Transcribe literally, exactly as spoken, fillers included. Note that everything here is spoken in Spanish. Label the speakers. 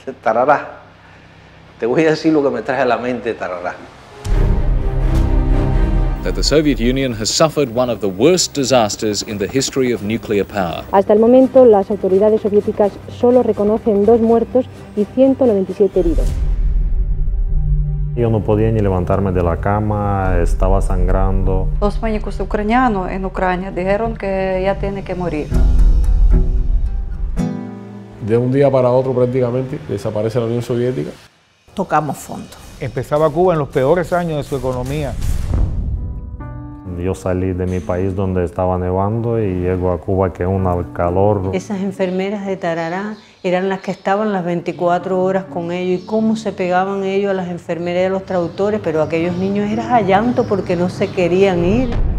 Speaker 1: tarará. Te voy a decir lo que me trae a la mente tarará.
Speaker 2: That the Soviet Union has suffered one of the worst disasters in the history of nuclear power.
Speaker 3: Hasta el momento, las autoridades soviéticas solo reconocen dos muertos y ciento noventa y siete heridos.
Speaker 4: Yo no podía ni levantarme de la cama, estaba sangrando.
Speaker 5: Los médicos ucranianos en Ucrania dijeron que ya tiene que morir.
Speaker 6: De un día para otro prácticamente desaparece la Unión Soviética.
Speaker 7: Tocamos fondo.
Speaker 8: Empezaba Cuba en los peores años de su economía.
Speaker 4: Yo salí de mi país donde estaba nevando y llego a Cuba, que es un calor.
Speaker 7: Esas enfermeras de Tarará eran las que estaban las veinticuatro horas con ellos y cómo se pegaban ellos a las enfermeras y a los traductores, pero aquellos niños eran a llanto porque no se querían ir.